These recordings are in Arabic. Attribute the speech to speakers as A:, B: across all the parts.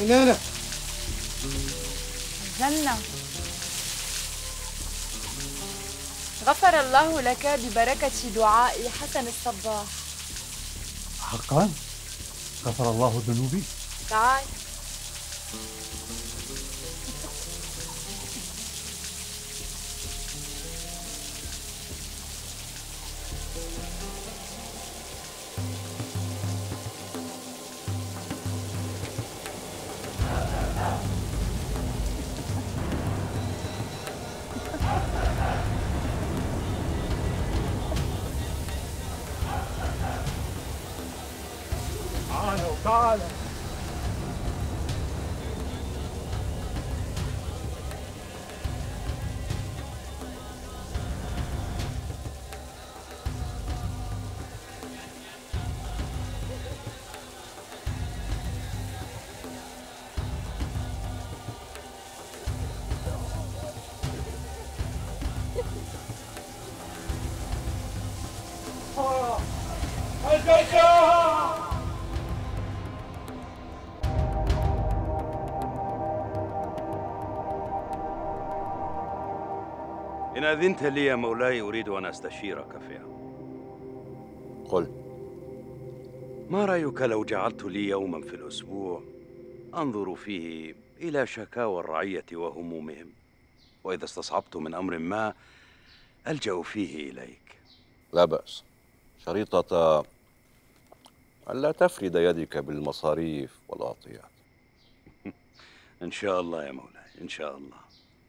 A: حنانة.
B: جنة، غفر الله لك ببركة دعاء حسن الصباح.
A: حقا؟ غفر الله ذنوبي؟
B: تعال.
A: تعال.
C: إن أذنت لي يا مولاي أريد أن أستشيرك فيها.
D: قل.
C: ما رأيك لو جعلت لي يوما في الأسبوع أنظر فيه إلى شكاوى الرعية وهمومهم، وإذا استصعبت من أمر ما ألجأ فيه إليك؟
D: لا بأس، شريطة ألا تفرد يدك بالمصاريف والأعطيات.
C: إن شاء الله يا مولاي، إن شاء الله.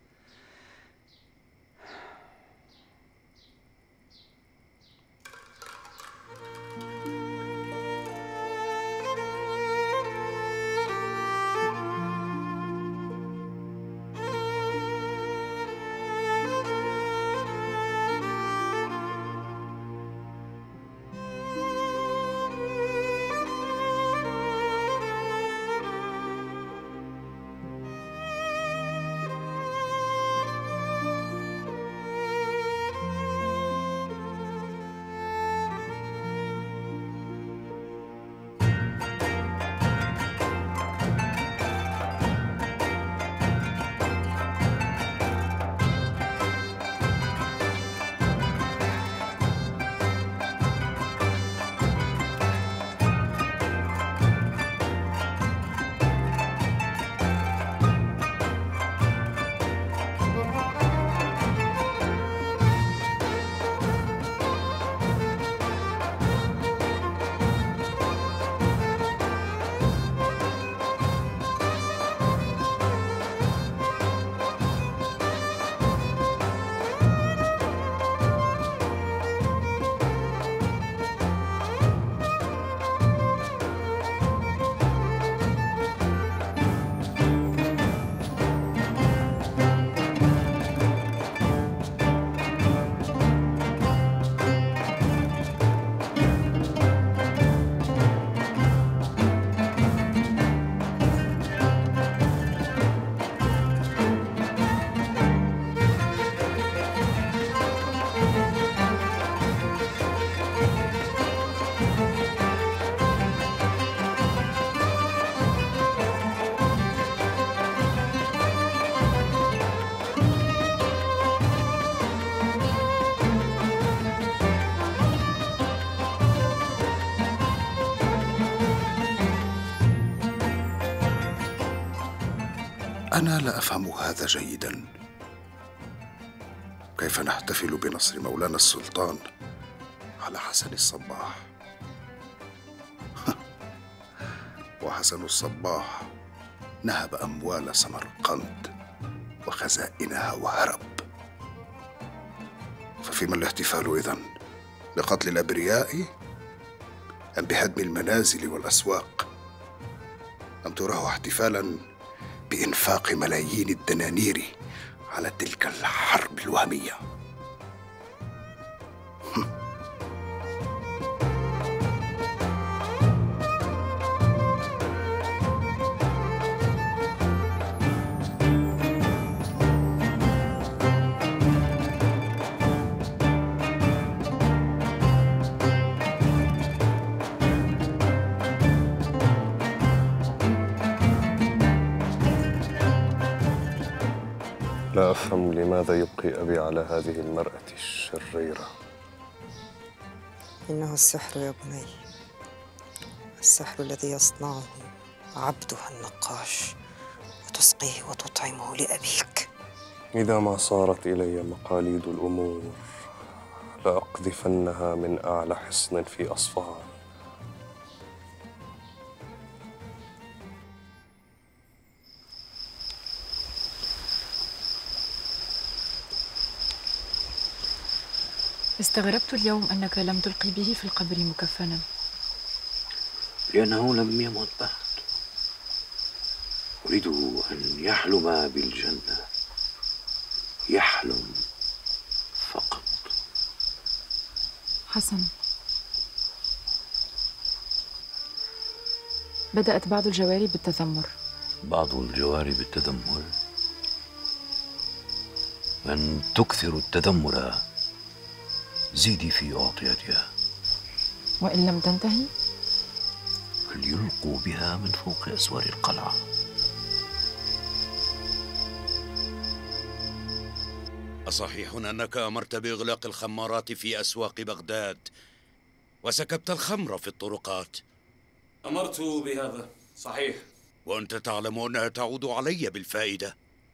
E: أنا لا أفهم هذا جيدا. كيف نحتفل بنصر مولانا السلطان على حسن الصباح؟ وحسن الصباح نهب أموال سمرقند وخزائنها وهرب، ففيما الاحتفال إذن؟ بقتل الأبرياء أم بهدم المنازل والأسواق؟ أم تراه احتفالا بإنفاق ملايين الدنانير على تلك الحرب الوهمية؟
F: لا أفهم لماذا يبقي أبي على هذه المرأة الشريرة.
G: إنه السحر يا بني، السحر الذي يصنعه عبدها النقاش وتسقيه وتطعمه لأبيك.
F: إذا ما صارت إلي مقاليد الأمور لأقذفنها من أعلى حصن في أصفهان.
B: استغربت اليوم أنك لم تلقي به في القبر مكفنا.
C: لأنه لم يمت بعد. أريد أن يحلم بالجنة، يحلم فقط.
B: حسن، بدأت بعض الجواري بالتذمر.
C: بعض الجواري بالتذمر؟ من تكثر التذمر زيدي في أعطيتها.
B: وإن لم تنتهي
C: فليلقوا بها من فوق أسوار القلعة. أصحيح أنك أمرت بإغلاق الخمارات في أسواق بغداد وسكبت الخمر في الطرقات؟
H: أمرت بهذا، صحيح.
C: وأنت تعلم أنها تعود علي بالفائدة.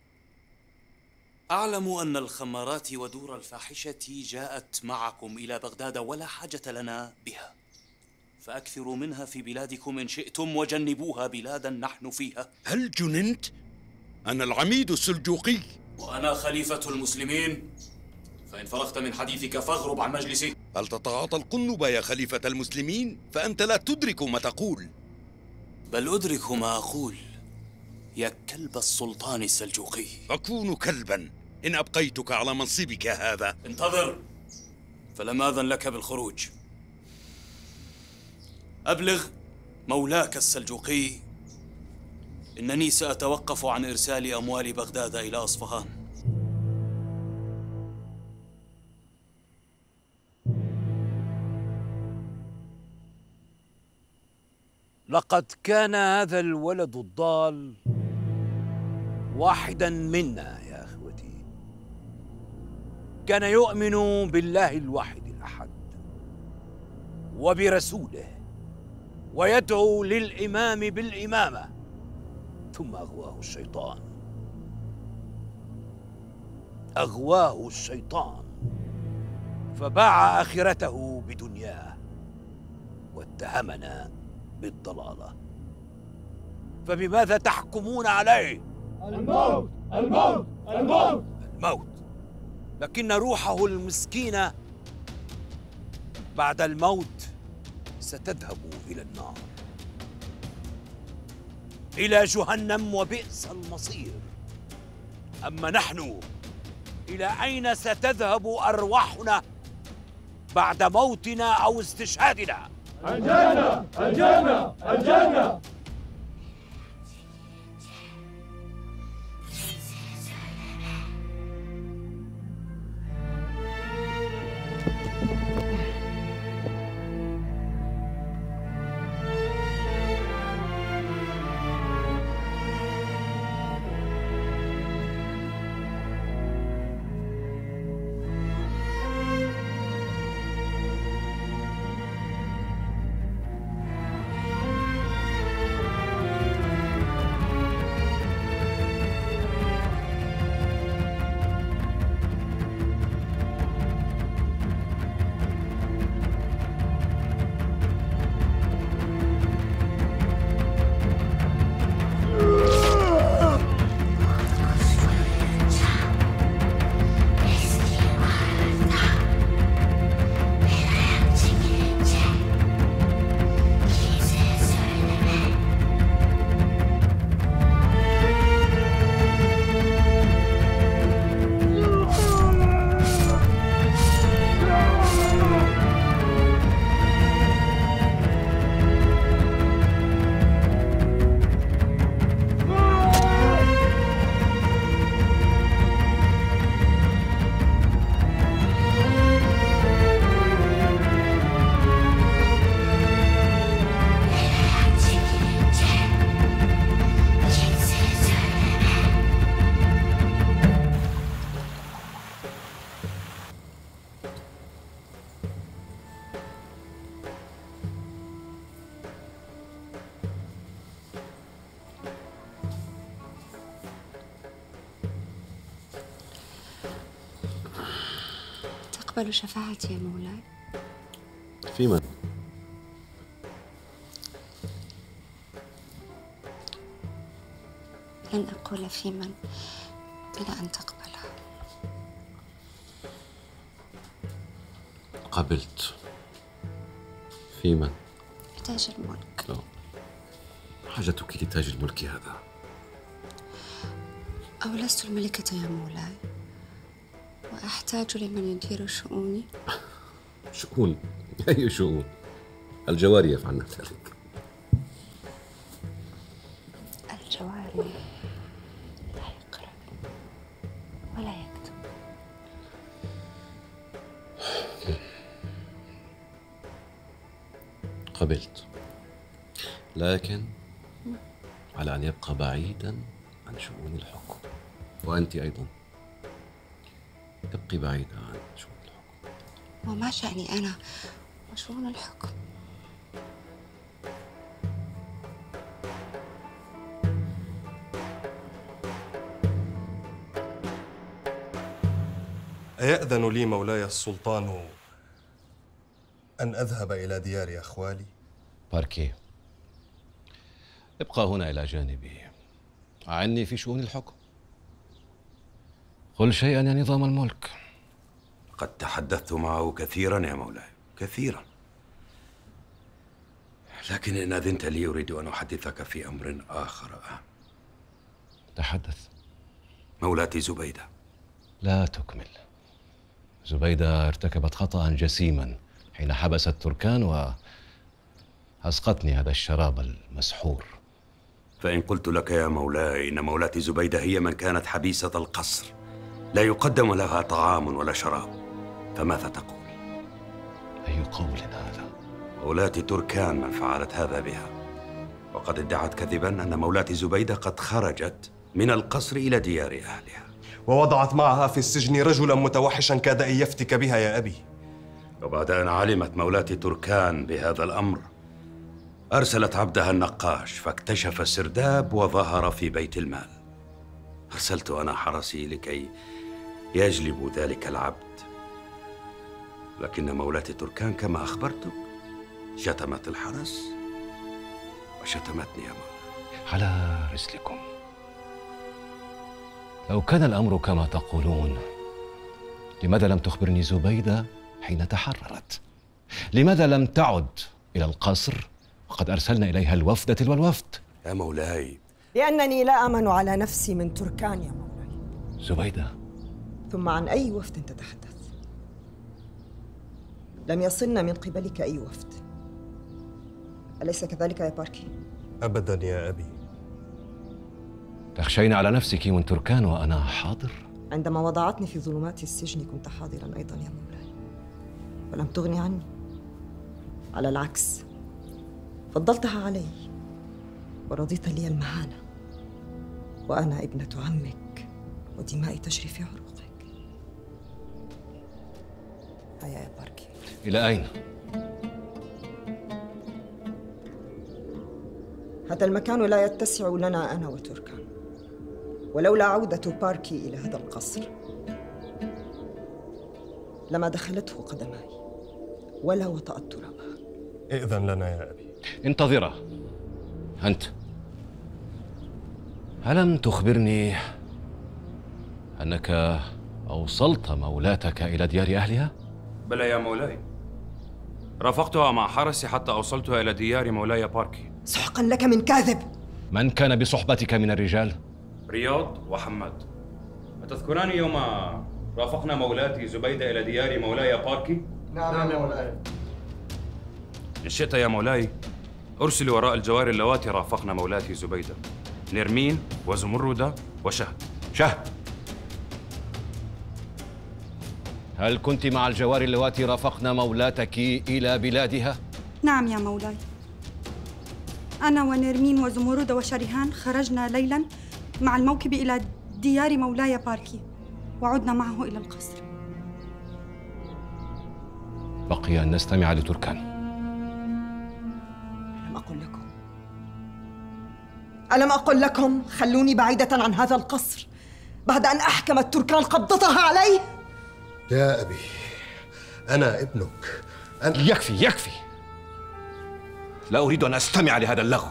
H: أعلم أن الخمارات ودور الفاحشة جاءت معكم إلى بغداد ولا حاجة لنا بها، فأكثروا منها في بلادكم إن شئتم وجنبوها بلادا نحن فيها.
C: هل جننت؟ أنا العميد السلجوقي
H: وأنا خليفة المسلمين، فإن فرغت من حديثك فاغرب عن مجلسي.
C: هل تتعاطى القنب يا خليفة المسلمين؟ فأنت لا تدرك ما تقول.
H: بل أدرك ما أقول يا كلب السلطان السلجوقي.
C: أكون كلبا إن أبقيتك على منصبك هذا.
H: انتظر، فلم آذن لك بالخروج. أبلغ مولاك السلجوقي إنني سأتوقف عن إرسال أموال بغداد إلى أصفهان.
I: لقد كان هذا الولد الضال واحدا منا يا أخوتي. كان يؤمن بالله الواحد الأحد وبرسوله ويدعو للإمام بالإمامة، ثم أغواه الشيطان. أغواه الشيطان فباع آخرته بدنياه واتهمنا بالضلالة. فبماذا تحكمون عليه؟
A: الموت الموت الموت
I: الموت. لكن روحه المسكينة بعد الموت ستذهب إلى النار، إلى جهنم، وبئس المصير. أما نحن إلى أين ستذهب أرواحنا بعد موتنا أو استشهادنا؟
A: الجنة الجنة الجنة.
J: تقبل شفاعتي يا مولاي؟
D: في من؟
J: لن أقول في من إلى أن تقبلها.
D: قبلت. في من؟
J: بتاج الملك.
D: لا. حاجتك لتاج الملك هذا؟
J: أو لست الملكة يا مولاي وأحتاج لمن يدير شؤوني؟
D: شؤون؟ أي شؤون؟ الجواري يفعلن ذلك.
J: الجواري لا يقرأ ولا يكتب.
D: قبلت، لكن على أن يبقى بعيداً عن شؤون الحكم. وأنت أيضاً تبقي بعيدة عن شؤون الحكم.
J: وما شأني أنا وشؤون الحكم؟
K: أيأذن لي مولاي السلطان أن أذهب إلى ديار أخوالي؟
D: باركي، ابقى هنا إلى جانبي، أعني في شؤون الحكم. قل شيئا يا نظام الملك.
C: قد تحدثت معه كثيرا يا مولاي، كثيرا، لكن إن أذنت لي أريد أن أحدثك في أمر آخر أهم.
D: تحدث.
C: مولاتي زبيدة.
D: لا تكمل. زبيدة ارتكبت خطأ جسيما حين حبست تركان وأسقطني هذا الشراب المسحور.
C: فإن قلت لك يا مولاي إن مولاتي زبيدة هي من كانت حبيسة القصر لا يقدم لها طعام ولا شراب، فماذا تقول؟
D: أي قول هذا؟
C: مولاتي تركان من فعلت هذا بها، وقد ادعت كذبا أن مولاتي زبيدة قد خرجت من القصر إلى ديار أهلها،
K: ووضعت معها في السجن رجلا متوحشا كاد أن يفتك بها يا أبي.
C: وبعد أن علمت مولاتي تركان بهذا الأمر أرسلت عبدها النقاش فاكتشف السرداب وظهر في بيت المال. أرسلت أنا حرسي لكي يجلبوا ذلك العبد، لكن مولاتي تركان كما أخبرتك شتمت الحرس وشتمتني يا مولاي.
D: على رسلكم. لو كان الأمر كما تقولون، لماذا لم تخبرني زبيدة حين تحررت؟ لماذا لم تعد إلى القصر وقد أرسلنا إليها الوفد تلو الوفد؟
C: يا مولاي،
G: لأنني لا أمن على نفسي من تركان يا مولاي.
D: زبيدة،
G: ثم عن أي وفد تتحدث؟ لم يصلنا من قبلك أي وفد، أليس كذلك يا باركي؟
K: أبداً يا أبي.
D: تخشين على نفسك من تركان وأنا حاضر؟
G: عندما وضعتني في ظلمات السجن كنت حاضراً أيضاً يا مولاي، ولم تغني عني. على العكس، فضلتها علي ورضيت لي المهانة، وأنا ابنة عمك ودمائي تجري في عروقك. هيا يا باركي.
D: إلى أين؟
G: هذا المكان لا يتسع لنا أنا وتركان، ولولا عودة باركي إلى هذا القصر لما دخلته قدماي ولا وطأت ترابها.
K: ائذن لنا يا أبي.
D: انتظرا. أنت ألم تخبرني أنك أوصلت مولاتك إلى ديار أهلها؟
L: بلى يا مولاي، رافقتها مع حرسي حتى أوصلتها إلى ديار مولاي باركي.
G: سحقا لك من كاذب!
D: من كان بصحبتك من الرجال؟
L: رياض وحماد. أتذكران يوم رافقنا مولاتي زبيدة إلى ديار مولاي باركي؟
A: نعم يا مولاي.
L: إن شئت يا مولاي أرسل وراء الجواري اللواتي رافقنا مولاتي زبيدة، نرمين وزمردة وشهد.
D: شهد، هل كنت مع الجواري اللواتي رافقنا مولاتك إلى بلادها؟
M: نعم يا مولاي، أنا ونرمين وزمردة وشريهان خرجنا ليلاً مع الموكب إلى ديار مولاي باركي وعدنا معه إلى القصر.
D: بقي أن نستمع لتركان.
G: ألم أقل لكم خلوني بعيدة عن هذا القصر بعد أن أحكمت تركان قبضتها عليه؟
E: يا أبي،
K: أنا ابنك.
D: يكفي يكفي، لا أريد أن أستمع لهذا اللغو.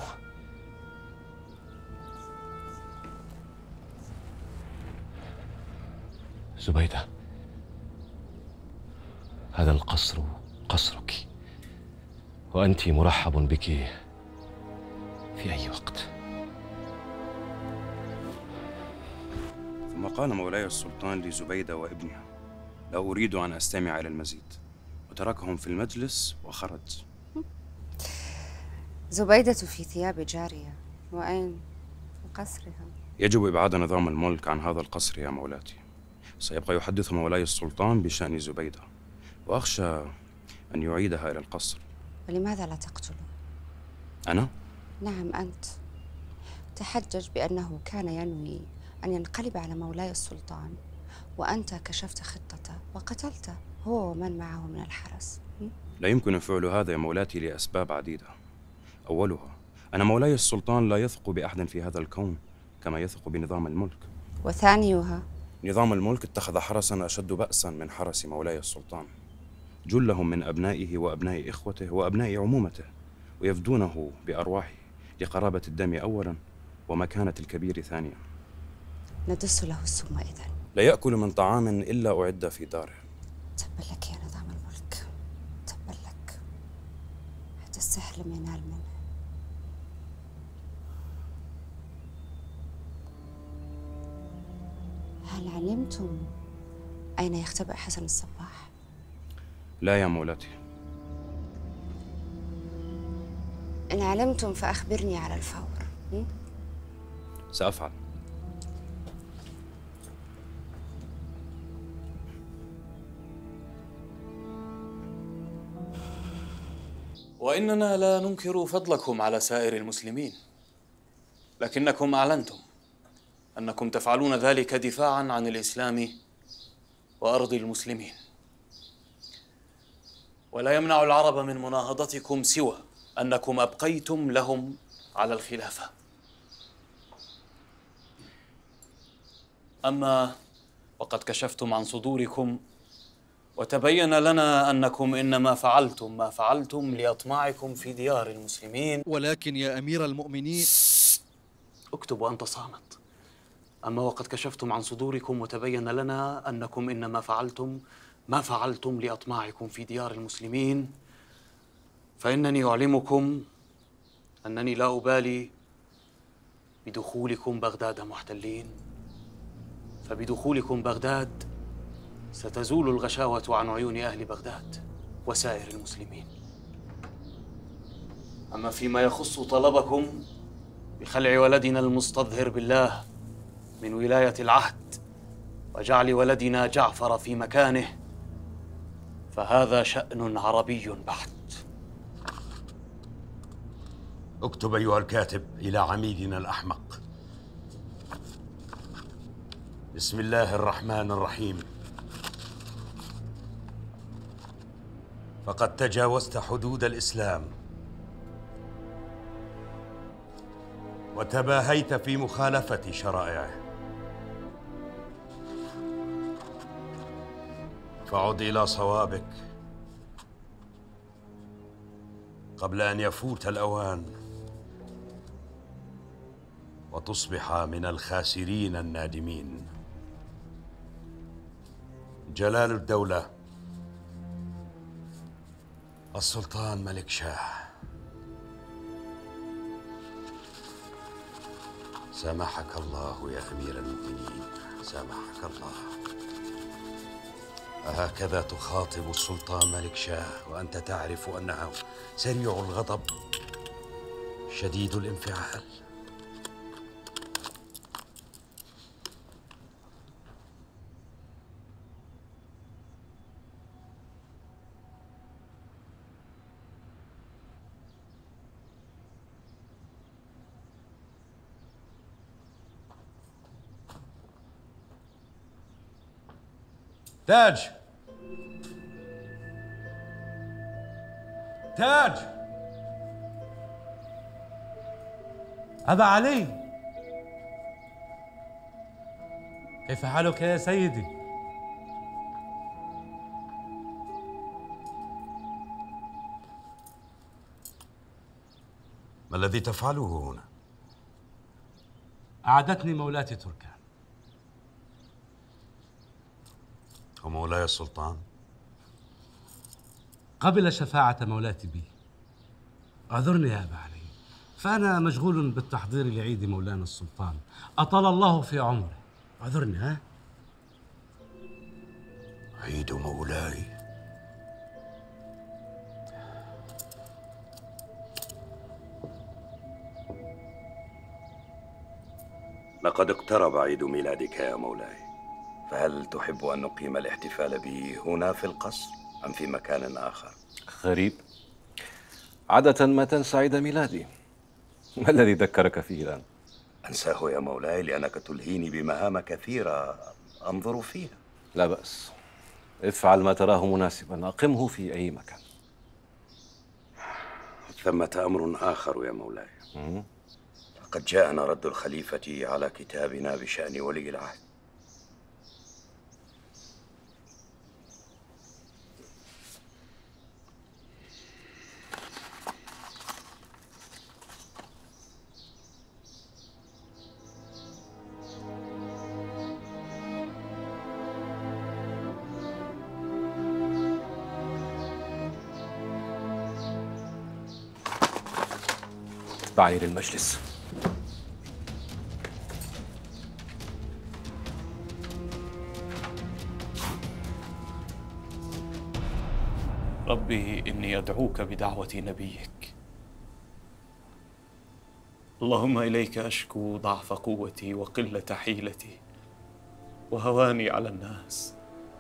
D: زبيدة، هذا القصر قصرك، وأنت مرحب بك في أي وقت.
L: ثم قال مولاي السلطان لزبيدة وابنها: لا أريد أن أستمع إلى المزيد، وتركهم في المجلس وخرج.
J: زبيدة في ثياب جارية، وأين؟ في قصرها.
L: يجب إبعاد نظام الملك عن هذا القصر يا مولاتي. سيبقى يحدث مولاي السلطان بشأن زبيدة، وأخشى أن يعيدها إلى القصر.
J: ولماذا لا تقتله؟
L: أنا؟
J: نعم أنت. تحجج بأنه كان ينوي أن ينقلب على مولاي السلطان، وأنت كشفت خطته وقتلته هو ومن معه من الحرس.
L: لا يمكن فعل هذا يا مولاتي لأسباب عديدة. أولها أن مولاي السلطان لا يثق بأحد في هذا الكون كما يثق بنظام الملك.
J: وثانيها
L: نظام الملك اتخذ حرسا أشد بأسا من حرس مولاي السلطان، جلهم من أبنائه وأبناء إخوته وأبناء عمومته، ويفدونه بأرواحه لقرابة الدم أولا ومكانة الكبير ثانيا.
J: ندس له السم إذن.
L: لا يأكل من طعام إلا أعد في داره.
J: تبا لك يا نظام الملك، تبا لك. هذا السحر لم ينال منه. هل علمتم أين يختبئ حسن الصباح؟
L: لا يا مولاتي.
J: إن علمتم فأخبرني على الفور.
L: سأفعل.
H: وإننا لا ننكر فضلكم على سائر المسلمين، لكنكم أعلنتم أنكم تفعلون ذلك دفاعاً عن الإسلام وأرض المسلمين، ولا يمنع العرب من مناهضتكم سوى أنكم أبقيتم لهم على الخلافة. أما وقد كشفتم عن صدوركم وتبين لنا أنكم إنما فعلتم ما فعلتم لأطماعكم في ديار المسلمين.
N: ولكن يا أمير المؤمنين،
H: اكتب وأنت صامت. أما وقد كشفتم عن صدوركم وتبين لنا أنكم إنما فعلتم ما فعلتم لأطماعكم في ديار المسلمين، فإنني أعلمكم أنني لا أبالي بدخولكم بغداد محتلين، فبدخولكم بغداد ستزول الغشاوة عن عيون أهل بغداد وسائر المسلمين. أما فيما يخص طلبكم بخلع ولدنا المستظهر بالله من ولاية العهد وجعل ولدنا جعفر في مكانه، فهذا شأن عربي بحت.
O: اكتب أيها الكاتب إلى عميدنا الأحمق: بسم الله الرحمن الرحيم. فقد تجاوزت حدود الإسلام وتباهيت في مخالفة شرائعه، فعد إلى صوابك قبل أن يفوت الأوان وتصبح من الخاسرين النادمين. جلال الدولة السلطان ملك شاه. سامحك الله يا أمير المؤمنين، سامحك الله. أهكذا تخاطب السلطان ملك شاه وأنت تعرف أنه سريع الغضب شديد الانفعال؟ تاج، تاج،
P: أبا علي، كيف حالك يا سيدي؟
O: الذي تفعله هنا؟
P: أعدتني مولاتي تركان.
O: ومولاي السلطان؟
P: قبل شفاعة مولاتي بي. اعذرني يا أبا علي، فأنا مشغول بالتحضير لعيد مولانا السلطان، أطال الله في عمره. اعذرني. ها؟
O: عيد مولاي.
C: لقد اقترب عيد ميلادك يا مولاي، فهل تحب أن نقيم الاحتفال به هنا في القصر أم في مكان آخر؟
D: غريب، عادة ما تنسى عيد ميلادي. ما الذي ذكرك فيه الآن؟
C: أنساه يا مولاي لأنك تلهيني بمهام كثيرة أنظر فيها.
D: لا بأس، افعل ما تراه مناسبا، أقمه في أي مكان.
C: ثمة أمر آخر يا مولاي. قد جاءنا رد الخليفة على كتابنا بشأن ولي العهد.
D: اتبعني للمجلس.
H: ربي إني أدعوك بدعوة نبيك. اللهم إليك أشكو ضعف قوتي وقلة حيلتي وهواني على الناس.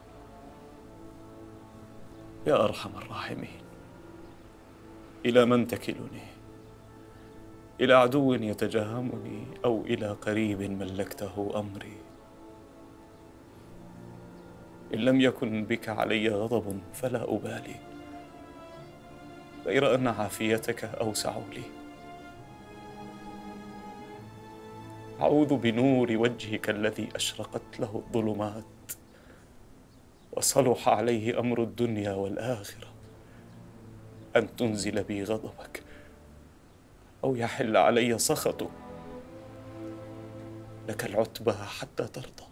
H: يا أرحم الراحمين، إلى من تكلني؟ إلى عدو يتجهمني أو إلى قريب ملكته أمري؟ إن لم يكن بك علي غضب فلا أبالي، غير أن عافيتك أوسع لي. أعوذ بنور وجهك الذي أشرقت له الظلمات وصلح عليه أمر الدنيا والآخرة أن تنزل بي غضبك أو يحل علي سخطك. لك العتبى حتى ترضى.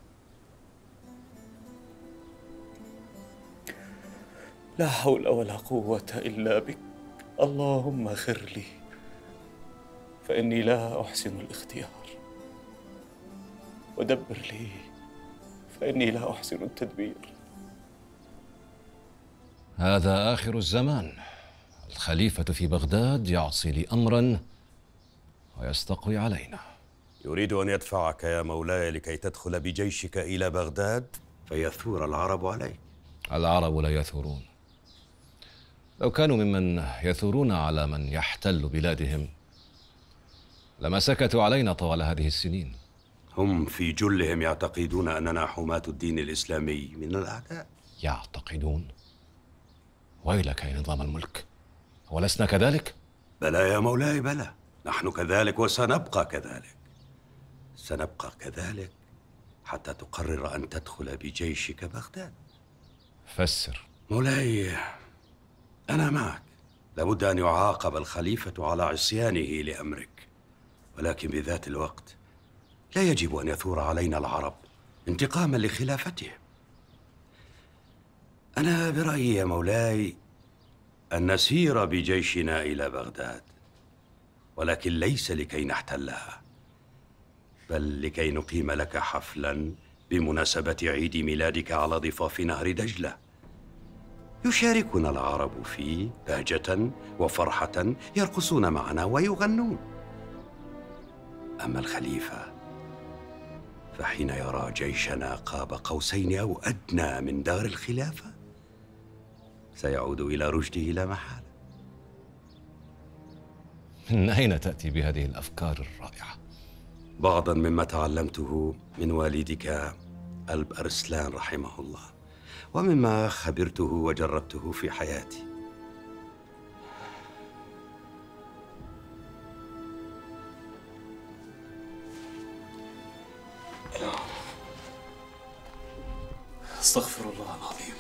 H: لا حول ولا قوة إلا بك. اللهم اغفر لي فإني لا أحسن الاختيار، ودبر لي فإني لا أحسن التدبير.
D: هذا آخر الزمان، الخليفة في بغداد يعصي لي أمرا ويستقوي علينا.
O: يريد أن يدفعك يا مولاي لكي تدخل بجيشك إلى بغداد
C: فيثور العرب عليك.
D: العرب لا يثورون. لو كانوا ممن يثورون على من يحتل بلادهم لما سكتوا علينا طوال هذه السنين.
C: هم في جلهم يعتقدون أننا حماة الدين الإسلامي من الأعداء.
D: يعتقدون؟ ويلك يا نظام الملك، ولسنا كذلك؟
C: بلى يا مولاي بلى، نحن كذلك وسنبقى كذلك. سنبقى كذلك حتى تقرر أن تدخل بجيشك بغداد.
D: فسر.
C: مولاي، أنا معك. لابد أن يعاقب الخليفة على عصيانه لأمرك، ولكن بذات الوقت لا يجب أن يثور علينا العرب انتقاما لخلافتهم. أنا برأيي يا مولاي أن نسير بجيشنا إلى بغداد، ولكن ليس لكي نحتلها، بل لكي نقيم لك حفلا بمناسبة عيد ميلادك على ضفاف نهر دجلة. يشاركنا العرب فيه بهجة وفرحة، يرقصون معنا ويغنون. أما الخليفة فحين يرى جيشنا قاب قوسين أو أدنى من دار الخلافة سيعود إلى رشده لا محالة.
D: من أين تأتي بهذه الأفكار الرائعة؟
C: بعضا مما تعلمته من والدك ألب أرسلان رحمه الله، ومما خبرته وجربته في حياتي.
H: استغفر الله العظيم.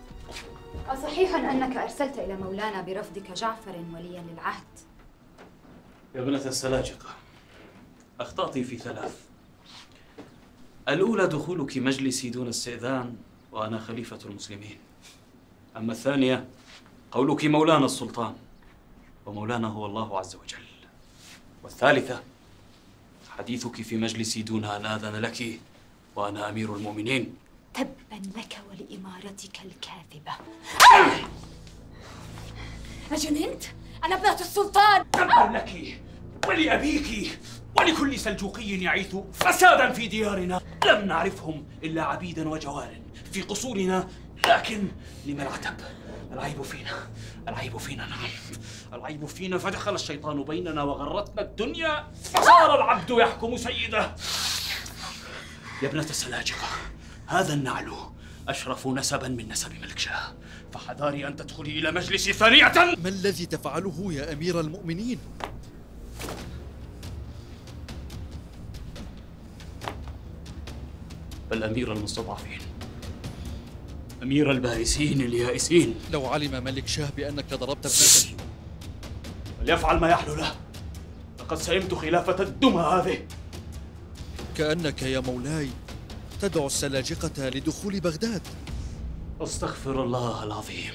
Q: أصحيح أنك أرسلت إلى مولانا برفضك جعفر وليا للعهد؟
H: يا ابنة السلاجقة، أخطأت في 3. الأولى دخولك مجلسي دون استئذان وأنا خليفة المسلمين. أما الثانية قولك مولانا السلطان، ومولانا هو الله عز وجل. والثالثة حديثك في مجلسي دون أن آذن لك وأنا أمير المؤمنين.
Q: تبا لك ولإمارتك الكاذبة. أجننت؟ أنا ابنة السلطان.
H: تبا لك ولأبيك ولكل سلجوقي يعيث فسادا في ديارنا. لم نعرفهم إلا عبيدا وجوار في قصورنا، لكن لما العتب؟ العيب فينا، العيب فينا، نعم العيب فينا. فدخل الشيطان بيننا وغرتنا الدنيا، فصار العبد يحكم سيده. يا ابنة السلاجقة، هذا النعل أشرف نسبا من نسب ملك شاه، فحذاري أن تدخلي إلى مجلسي ثانية.
N: ما الذي تفعله يا أمير المؤمنين؟
H: بل أمير المستضعفين، أمير البائسين اليائسين.
N: لو علم ملك شاه بأنك ضربت ابنته
H: فليفعل ما يحلو له، لقد سئمت خلافة الدمى هذه.
N: كأنك يا مولاي تدعو السلاجقة لدخول بغداد.
H: أستغفر الله العظيم.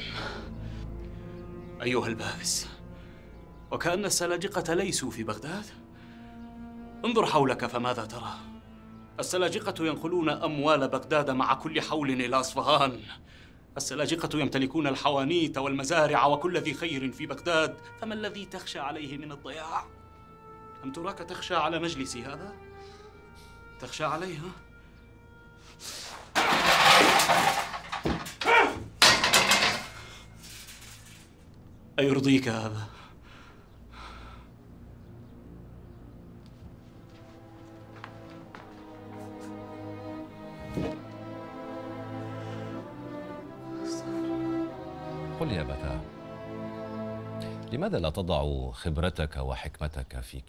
H: أيها البائس، وكأن السلاجقة ليسوا في بغداد. انظر حولك فماذا ترى؟ السلاجقة ينقلون أموال بغداد مع كل حول إلى أصفهان. السلاجقة يمتلكون الحوانيت والمزارع وكل ذي خير في بغداد، فما الذي تخشى عليه من الضياع؟ أم تراك تخشى على مجلسي هذا؟ تخشى عليه؟ أيرضيك هذا؟
D: قل يا أبتاه، لماذا لا تضع خبرتك وحكمتك في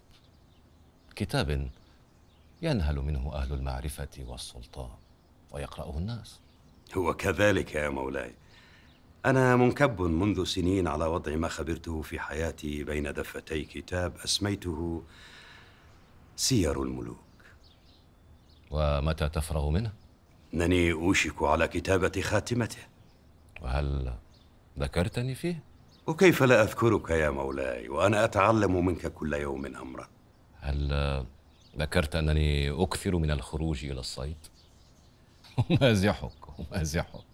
D: كتاب ينهل منه أهل المعرفة والسلطان ويقرأه الناس؟
C: هو كذلك يا مولاي. أنا منكب منذ سنين على وضع ما خبرته في حياتي بين دفتي كتاب أسميته سير الملوك.
D: ومتى تفرغ منه؟
C: أنني أوشك على كتابة خاتمته.
D: وهل ذكرتني فيه؟
C: وكيف لا أذكرك يا مولاي وأنا أتعلم منك كل يوم أمرا.
D: هل ذكرت أنني أكثر من الخروج إلى الصيد؟ أمازحك.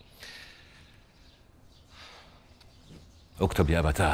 D: اكتب يا أبتاه،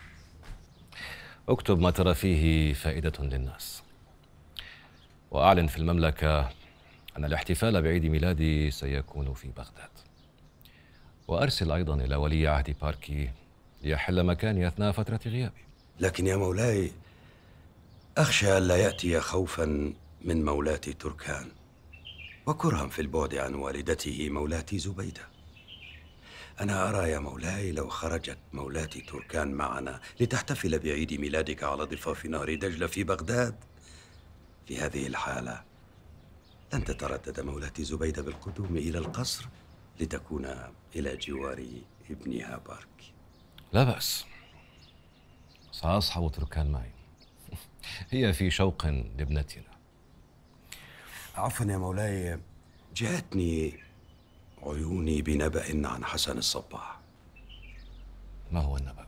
D: اكتب ما ترى فيه فائدة للناس، وأعلن في المملكة أن الاحتفال بعيد ميلادي سيكون في بغداد، وأرسل أيضا إلى ولي عهد باركي ليحل مكاني أثناء فترة غيابي.
C: لكن يا مولاي أخشى ألا يأتي خوفا من مولاتي تركان وكرها في البعد عن والدته مولاتي زبيدة. أنا أرى يا مولاي لو خرجت مولاتي تركان معنا لتحتفل بعيد ميلادك على ضفاف نهر دجلة في بغداد، في هذه الحالة لن تتردد مولاتي زبيدة بالقدوم إلى القصر لتكون إلى جوار ابنها باركي.
D: لا بأس، سأصحب تركان معي. هي في شوق لابنتنا.
C: عفوا يا مولاي، جاءتني عيوني بنبأ عن حسن الصباح.
D: ما هو النبأ؟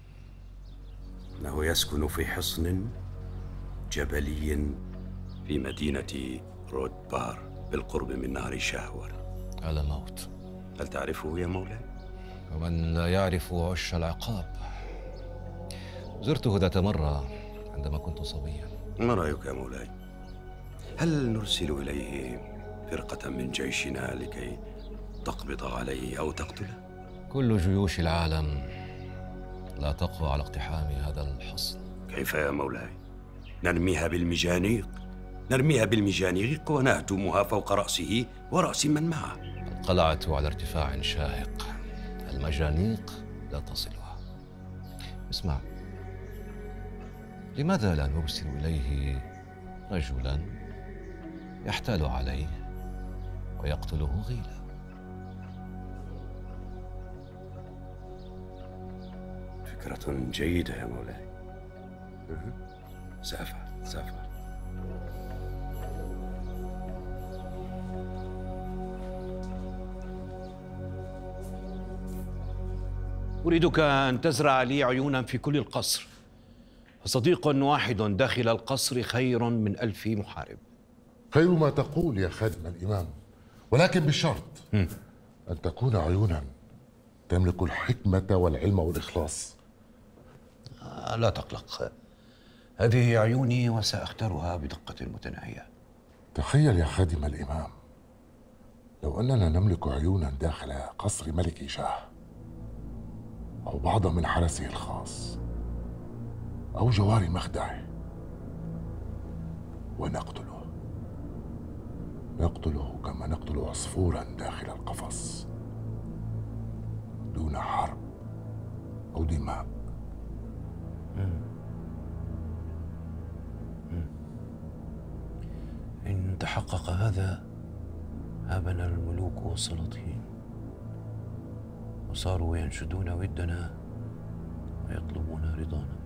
C: أنه يسكن في حصن جبلي في مدينة رودبار بالقرب من نهر شاهور.
D: على موت.
C: هل تعرفه يا مولاي؟
D: ومن لا يعرف عش العقاب. زرته ذات مرة عندما كنت صبيا.
C: ما رأيك يا مولاي؟ هل نرسل إليه فرقة من جيشنا لكي تقبض عليه أو تقتله؟
D: كل جيوش العالم لا تقوى على اقتحام هذا الحصن.
C: كيف يا مولاي؟ نرميها بالمجانيق ونهدمها فوق رأسه ورأس من معه.
D: القلعة على ارتفاع شاهق، المجانيق لا تصلها. اسمع، لماذا لا نرسل إليه رجلا يحتال عليه ويقتله غيلا؟
C: فكرة جيدة يا مولاي، سأفعل سأفعل. أريدك أن تزرع لي عيونا في كل القصر، فصديق واحد داخل القصر خير من 1000 محارب.
R: خير ما تقول يا خادم الإمام، ولكن بشرط أن تكون عيونا تملك الحكمة والعلم والإخلاص.
C: لا تقلق، هذه عيوني وسأختارها بدقة متناهية.
R: تخيل يا خادم الإمام لو أننا نملك عيونا داخل قصر ملك شاه، أو بعضا من حرسه الخاص، أو جوار مخدعه، ونقتله كما نقتل عصفورا داخل القفص، دون حرب أو دماء.
C: إن تحقق هذا هابنا الملوك والسلاطين، وصاروا ينشدون ودنا ويطلبون رضانا.